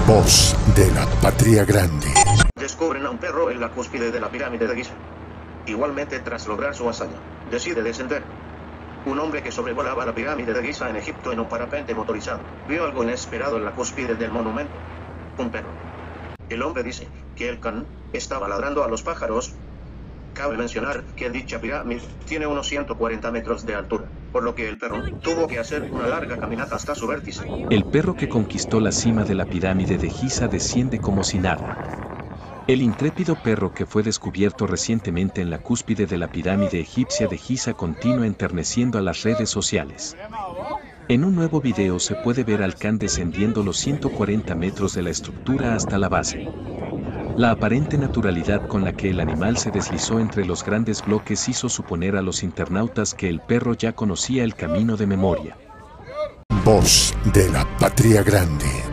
Voz de la Patria Grande. Descubren a un perro en la cúspide de la pirámide de Giza. Igualmente, tras lograr su hazaña, decide descender. Un hombre que sobrevolaba la pirámide de Giza en Egipto en un parapente motorizado vio algo inesperado en la cúspide del monumento. Un perro. El hombre dice que el can estaba ladrando a los pájaros. Cabe mencionar que dicha pirámide tiene unos 140 metros de altura, por lo que el perro tuvo que hacer una larga caminata hasta su vértice. El perro que conquistó la cima de la pirámide de Giza desciende como si nada. El intrépido perro que fue descubierto recientemente en la cúspide de la pirámide egipcia de Giza continúa enterneciendo a las redes sociales. En un nuevo video se puede ver al can descendiendo los 140 metros de la estructura hasta la base. La aparente naturalidad con la que el animal se deslizó entre los grandes bloques hizo suponer a los internautas que el perro ya conocía el camino de memoria. Voz de la Patria Grande.